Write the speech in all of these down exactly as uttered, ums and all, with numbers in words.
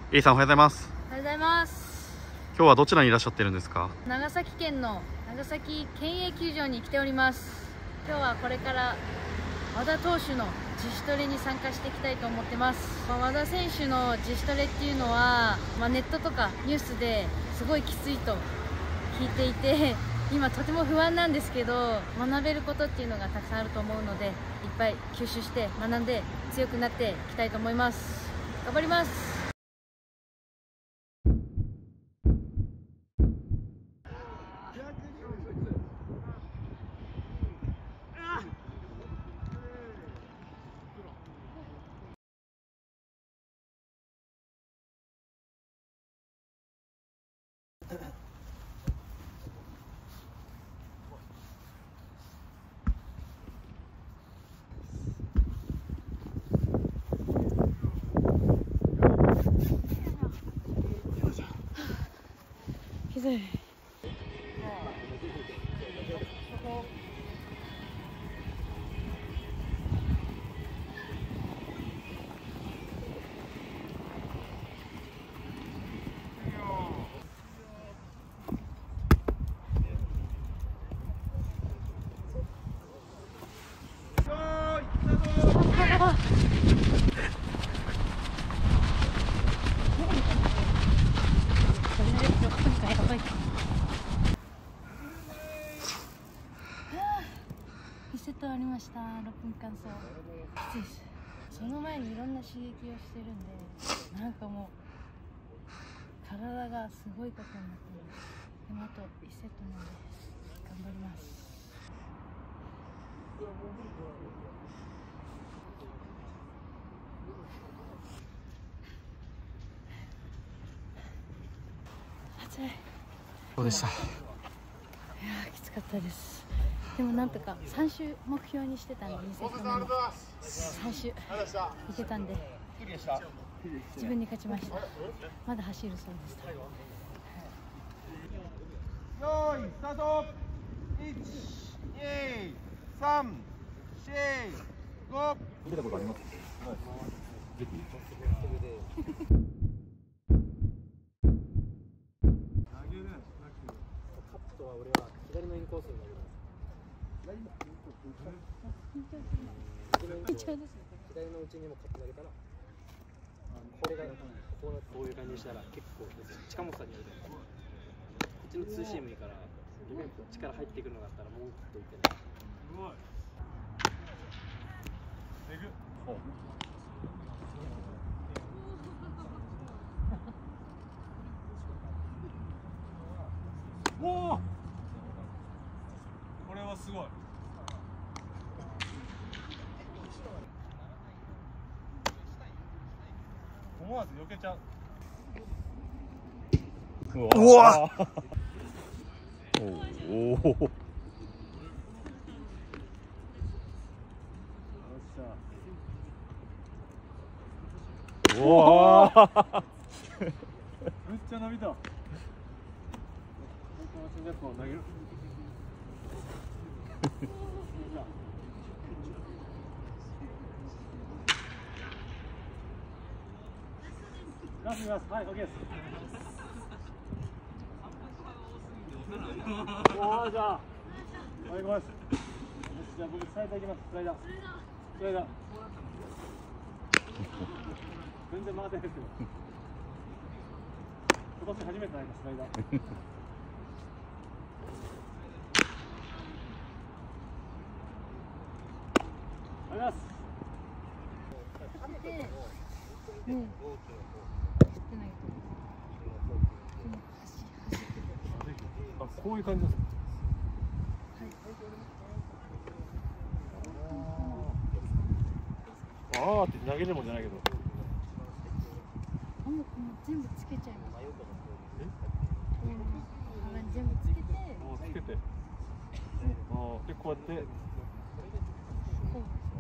A さんおはようございます。 おはようございます。 今日はどちらにいらっしゃってるんですか？ 長崎県の長崎県営球場に来ております。今日はこれから和田投手の自主トレに参加していきたいと思ってます。まあ、和田選手の自主トレっていうのは、まあ、ネットとかニュースですごいきついと聞いていて、今とても不安なんですけど、学べることっていうのがたくさんあると思うので、いっぱい吸収して学んで強くなっていきたいと思います。頑張ります。ひどい。リセットありました。ろっぷんかん走きついです。その前にいろんな刺激をしてるんで、なんかもう体がすごいことになってます。でもあといちセットなんで頑張ります。暑い。 どうでした？ いやーきつかったです。でもなんとかさん周目標にしてたんで、にセット目のさん周いけたんで自分に勝ちました。まだ走るそうでした。 よーいスタート。いち、に、さん、よん、ご。見たことあります？ぜひ。カットは俺は左のインコースに投げます。 緊張ですね。 左のうちにもカット投げたら、これがこうこういう感じにしたら結構近本さんにやるとこっちのツーシームから力入ってくるのがあったらもうカットいってない。すごい。えぐ。おお。これはすごい。思わず避けちゃう。 うわおお。おお。 めっちゃ伸びた。投げる。ラストラスト、はい、オッケーです。おお、じゃあ、はい、ごめんなさい。よし、じゃあ僕スライダーいきます。スライダー。スライダー。全然回ってないですけど。今年初めて投げたスライダー。ありがとうございます。 うん。 あ、こういう感じですか。はい。ああって投げるもんじゃないけど。 あ、もう全部つけちゃいます。え？全部つけて。 あ、つけて。ああ、でこうやって。こう。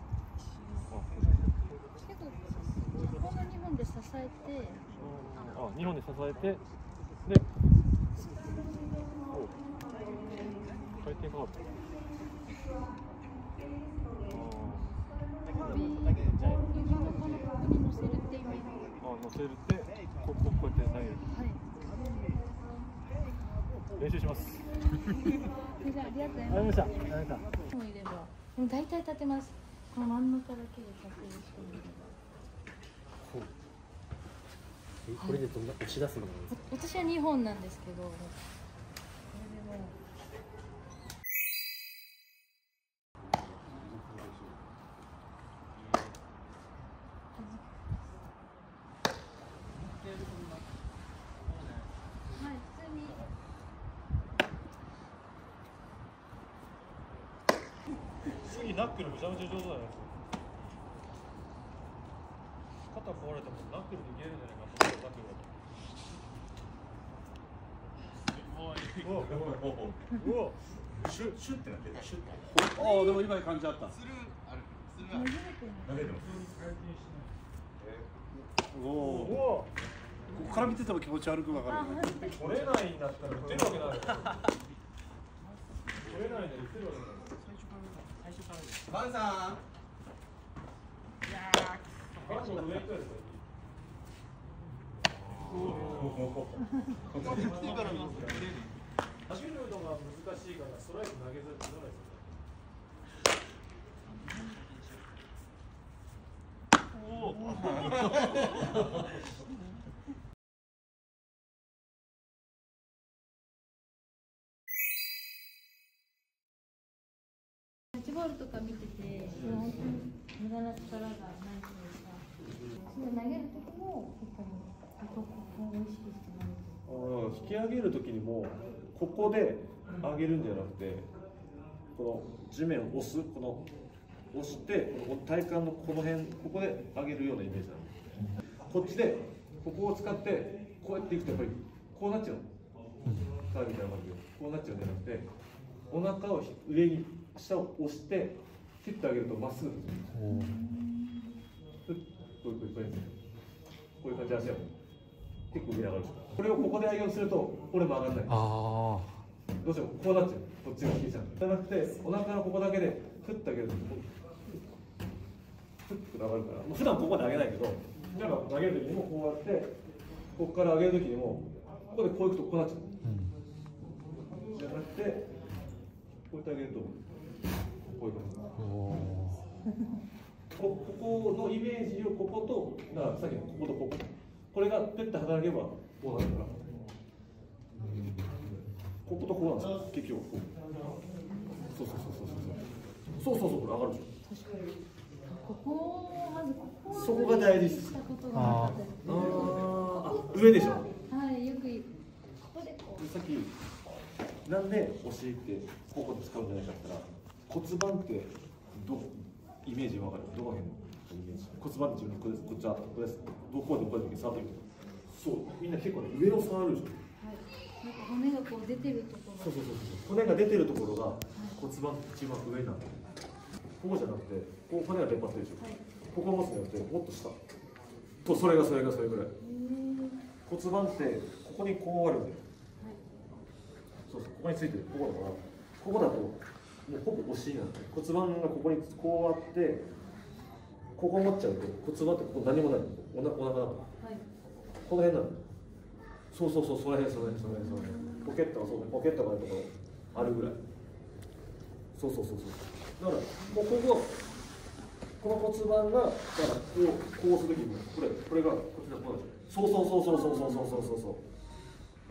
結構このにほんで支えて。 あ、にほんで支えて。で。回転かかる。 首をこのここに乗せるっていう意味。 あ、乗せるって。 こここうやって投げる。 はい。 練習します。 じゃあ、ありがとうございあります。 ました。ありました。 もういれば、もう大体立てます。この真ん中だけで立てる人もいれば。 えこれでどんな押し出すのなんですか？ 私はにほんなんですけど、これでもはい、普通に次ナックルめちゃめちゃ上手だね。肩壊れてもナックルでいけるんじゃないかと思ってナックルだと。うわうわシュッシュッってなってる。シュッ。 ああでも今感じあった。 初めての。 投げてます。 おお。 おここから見てても気持ち悪くわかる。 お。取れないんだったら打てるわけない。取れないで打てるわけない。 バンさん。 バンの上行くやつ。走るのが難しいからストライク投げずに打たないですよね。おお。 キャッチボールとか見てて、本当に無駄な力がないというか、それ投げる時も結構ここを意識して投げてる。 引き上げるときにもここで上げるんじゃなくて、この地面を押す、この押してこの体幹のこの辺、ここで上げるようなイメージなの。こっちでここを使ってこうやっていくとやっぱりこうなっちゃうの。カーみたいな感じでこうなっちゃうんじゃなくて、お腹を上に下を押してヒュッと上げるとまっすぐですよ。ふっこういうこういうこういう感じで足を結構上に上がるでしょ。これをここで上げようとするとこれも上がらない。 あどうしてもこうなっちゃう。こっちが引いちゃう。じゃなくてお腹のここだけでふっと上げるとふっと上がるから。もう普段ここで上げないけど、例えば投げる時にもこうやってここから上げる時にもここでこういくとこうなっちゃう。じゃなくてこうやって上げるとこういう感じ。ここのイメージをここと、だからさっきのこことここ、これがペッと働けばこうなるから、こことこうなんですよ、結局こう。そうそうそうそうそうそうそうそう、これ上がるでしょ。 確かに。ここをまずここをそこが大事です。 したことがなかったですね。 ああ、上でしょ。 はい、よくここでこう。 さっきなんでお尻ってここで使うんじゃないかって言ったら、骨盤ってどこイメージわかる？どこら辺のイメージ？骨盤って自分のこれです、こっちはこれです。どこでこうやって触ってみて。そう、みんな結構ね上を触るでしょ。 はい。なんか骨がこう出てるところ。 そうそうそうそう。骨が出てるところが骨盤一番上なんだよ。ここじゃなくて、こう骨が出っ張ってるでしょ。 はい。 ここを持つんじゃなくて、もっと下。とそれがそれがそれぐらい。骨盤ってここにこうあるんだよ。 はい。 そうそう、ここについてる。ここだから、ここだともうほぼお尻なんだよ。骨盤がここにこうあって、ここ持っちゃうと骨盤ってここ何もない。おなお腹だから。 はい。 この辺なの。そうそうそう、その辺その辺その辺その辺。ポケットがそう、ポケットがあるところあるぐらい。そうそうそうそう。だからもうこここの骨盤がだからこうこうするときにこれこれがこっちだこうだ。そうそうそうそうそうそうそうそうそう。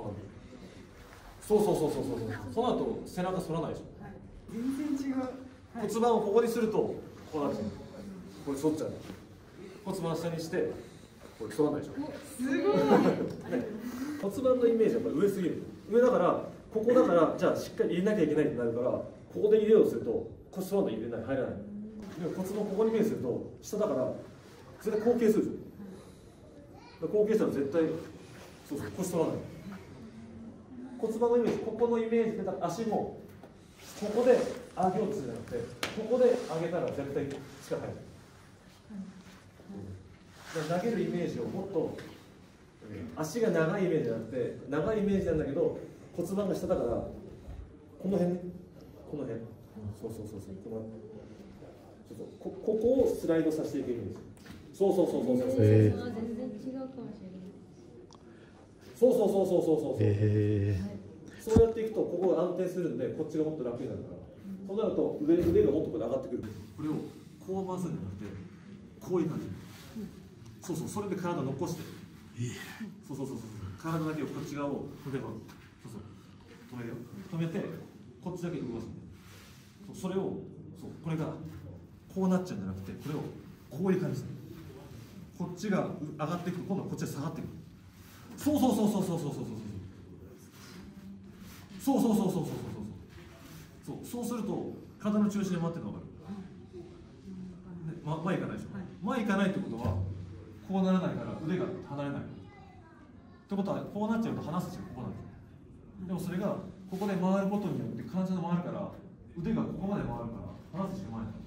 わかる。そうそうそうそうそうそう。その後背中反らないでしょ。 全然違う。 骨盤をここにするとこうなっちゃう。これ反っちゃう。骨盤下にしてこれ反らないでしょ。 すごい。 ね、骨盤のイメージはやっぱり上すぎる。上だからここだからじゃあしっかり入れなきゃいけないってなるから、ここで入れようとすると腰反らない入れない入らない。でも骨盤ここにイメージすると下だから絶対後傾するでしょ。後傾したら絶対そうそう腰反らない。骨盤のイメージ、ここのイメージでだから足もここで上げようとするんじゃなくて、ここで上げたら絶対力入る。だから投げるイメージをもっと足が長いイメージじゃなくて、長いイメージなんだけど骨盤が下だからこの辺ね、この辺、そうそうそうそう、このそうそう、こここをスライドさせていくイメージ。そうそうそうそうそうそう。 えー、全然違うかもしれない。 そうそうそうそうそうそう、 えそうやっていくとここが安定するんでこっちがもっと楽になるから、そうなると腕腕がもっとこれ上がってくる。これをこう回すんじゃなくてこういう感じ、そうそう、それで体残して、そうそうそうそう、体だけをこっち側を例えばそうそう止めるよ、止めてこっちだけ動かすんで、そうそれをそうこれがこうなっちゃうんじゃなくてこれをこういう感じです。こっちが上がってくる、今度はこっちが下がってくる。そうそうそうそうそうそうそうそうそうそうそうそうそうそうそうそうすると体の中心で回ってるの分かる、ね、ま、前行かないでしょ、はい、前行かないってことはこうならないから腕が離れないってことはこうなっちゃうと離すしここなんですよ。でもそれがここで回ることによって関節が回るから腕がここまで回るから離すしかない。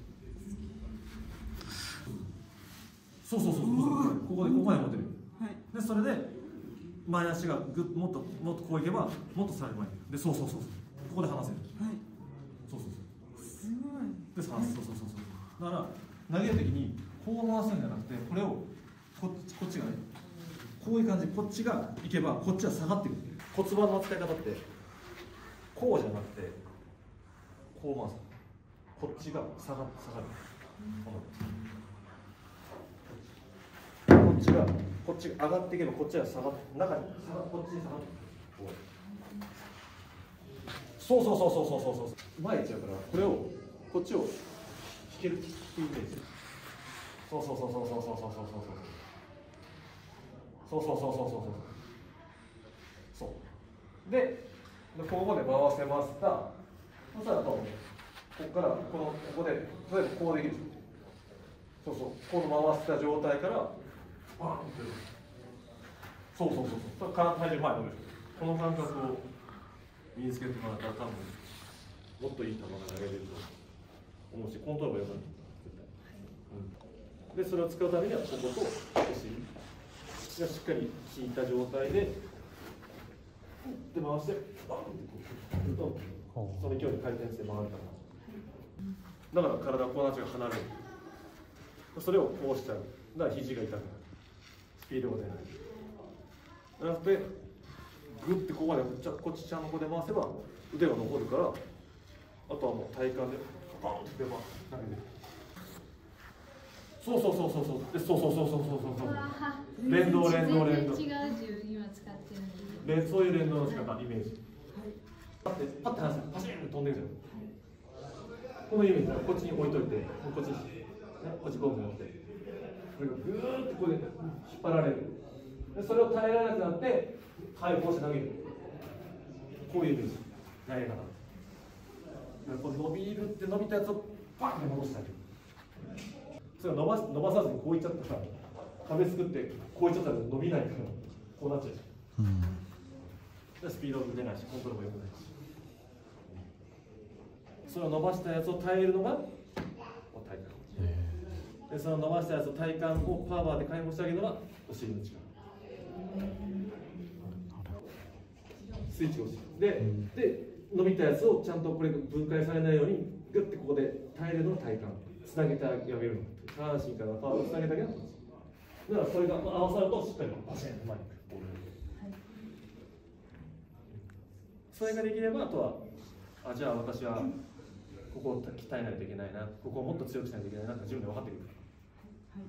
そうそうそうそうそう、ここでここまで持ってる、はい、でそれで前足がぐっもっともっとこういけばもっとさらに前にで、そうそうそうそう、ここで離せる、はい、そうそうそう、すごいで離す、そうそうそうそう、だから投げるときにこう回すんじゃなくてこれをこっちこっちがねこういう感じ、こっちがいけばこっちは下がってくる。骨盤の使い方ってこうじゃなくてこう回す、こっちが下が下がる、こっちがこっちが上がっていけばこっちが下がって中に下がこっちに下がってそうそうそうそうそうそうそう前行っちゃうからこれをこっちを引けるっていうイメージ。そうそうそうそうそうそうそうそうそうそうそうそうそうそうそうでここで回せました。そしたらここからこのここで例えばこうできる。そうそうこの回した状態からバーンってそうそうそうそう、体重前に乗る。この感覚を身につけてもらったら多分もっといい球が投げれると思うし、コントロールが良くなる絶対、うん、でそれを使うためにはこことお尻がしっかり効いた状態でで回してバーンってこうするとその勢いで回転して回るから、だから体こうなっちゃう離れる。それをこうしちゃう。だから肘が痛くなる。スピードが出ない。じゃなくて、グッてここまでこっちちゃんのこで回せば腕が残るから、あとはもう体幹でバーンって投げてる。そうそうそうそうそう。で、そうそうそうそうそうそう。連動連動連動。 全然違う銃今使ってるんで。 連そういう連動の仕方、イメージ。パッてパッて離す、パシーンって飛んでるじゃん。このイメージだ。こっちに置いといて、こっちに、ね、こっちゴム持って、これがぐーってここで引っ張られる。でそれを耐えられなくなって解放して投げる。こういうイメージ投げ方。こう伸びるって伸びたやつをパンって戻してあげる。それを伸ばし伸ばさずにこういっちゃったら壁作ってこういっちゃったら伸びないからこうなっちゃうじゃん、うん、でスピードも出ないしコントロールも良くないし、それを伸ばしたやつを耐えるのが体幹で、その伸ばしたやつを体幹をパワーで解放してあげるのがお尻の力。スイッチを押すで、うん、で伸びたやつをちゃんとこれ分解されないようにグッてここで耐えるのが体幹、つなげてあげるの下半身からパワーをつなげてあげるのだからそれが合わさるとしっかりバシンと前に来る、はい、それができればあとはあじゃあ私はここを鍛えないといけないな、ここをもっと強くしないといけないなって自分で分かってくる、はい、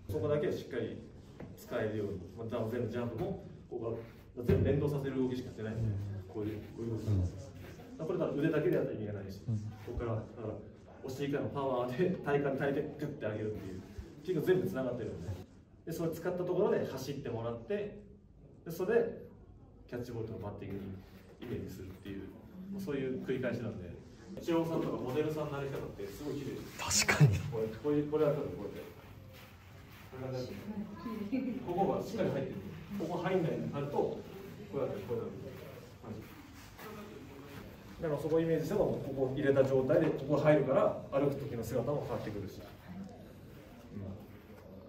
そこだけしっかり使えるように、また全部ジャンプもここが全部連動させる動きしかしてないんで、こういうこういう動き、うん、これだ腕だけでやったら意味がないし、うん、ここからだからお尻からのパワーで体幹耐えてグッて上げるっていう結構全部つながってるんで、でそれ使ったところで走ってもらって、でそれでキャッチボールとかバッティングにイメージするっていう、そういう繰り返しなんで、イチローさんとかモデルさんのなり方ってすごい綺麗です。 確かにこれこういうこれは多分こうやってこれがここがしっかり入ってる。ここ入んないであるとこうやってこうやってだからそこをイメージしてもここ入れた状態でここ入るから歩く時の姿も変わってくるし、うん、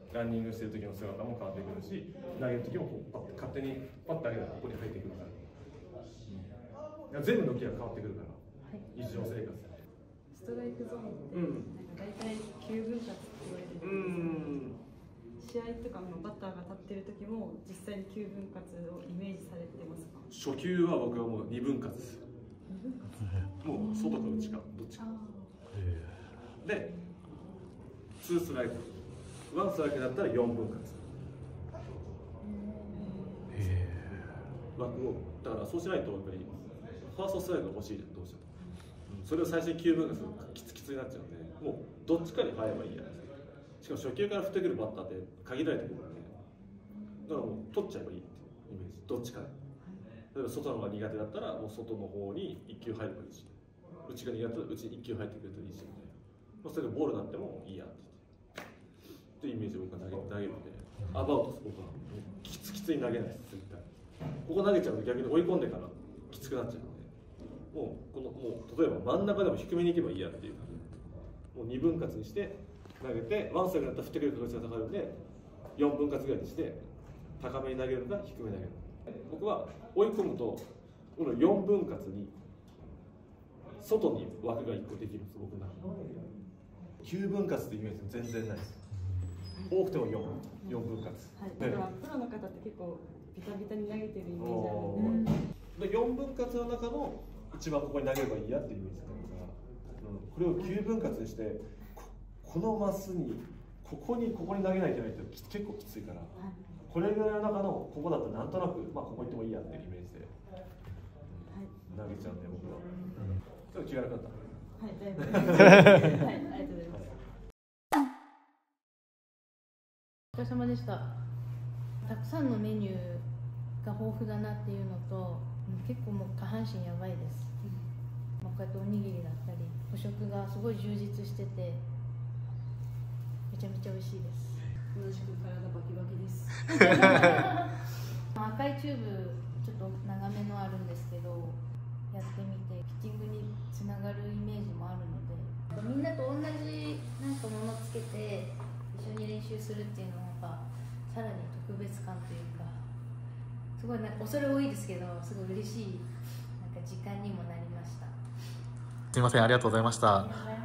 ランニングしてる時の姿も変わってくるし、投げる時もこうパッ勝手にパッと上げたらここに入ってくるから、うん、全部の気が変わってくるから、はい、日常生活でストライクゾーンって、うん、なんか大体きゅうぶん割って言われるんですけど、うん試合とかのバッターが立ってる時も実際にきゅうぶん割をイメージされてますか？ 初球は僕はもうにぶん割です。もう外か内かどっちかでツーストライクワンストライクだったらよんぶん割枠をだからそうしないとやっぱりファーストストライクが欲しいじゃんどうしても、うん、それを最初にきゅうぶん割するときつきつになっちゃうんでもうどっちかに入ればいいじゃないですか。しかも初球から振ってくるバッターって限られてくるんでだからもう取っちゃえばいいっていうイメージどっちかで例えば外の方が苦手だったらもう外の方にいっきゅう入ればいいし内が苦手だったら内にいっきゅう入ってくれたらいいしみたいなそれがボールになってもいいやって言ってっていうイメージを僕は投げ投げるんでアバウトです僕はきつきつに投げないです絶対ここ投げちゃうと逆に追い込んでからきつくなっちゃうんでもうこのもう例えば真ん中でも低めに行けばいいやっていうもうにぶん割にして投げてワンストライクだったら振ってくれる確率が高いのでよんぶん割ぐらいにして高めに投げるのか低めに投げる僕は追い込むとこのよんぶん割に外に枠がいっこできるんです僕の中できゅうぶん割ってイメージ全然ないです多くてもよん、よんぶん割、 はい、だからプロの方って結構ビタビタに投げてるイメージあるんででよんぶん割の中の一番ここに投げればいいやっていうイメージだから、うん、これをきゅうぶん割にしてこ, このマスにここにここに投げないといけないって結構きついから、はい、これぐらいの中のここだとなんとなく、まあ、ここ行ってもいいやっていうイメージで、はい、投げちゃうんで僕は、うん、ちょっと気が楽だった。 はい、だいぶはい、ありがとうございます。 お疲れ様でした。たくさんのメニューが豊富だなっていうのと、結構もう下半身やばいです。まあ、こうやっておにぎりだったり、補食がすごい充実してて、めちゃめちゃ美味しいです。 同じく体バキバキです。 赤いチューブちょっと長めのあるんですけど、やってみてピッチングにつながるイメージもあるので、みんなと同じなんかものつけて一緒に練習するっていうのがさらに特別感というか、すごいなんか恐れ多いですけど、すごい嬉しいなんか時間にもなりました。 すみません、ありがとうございました。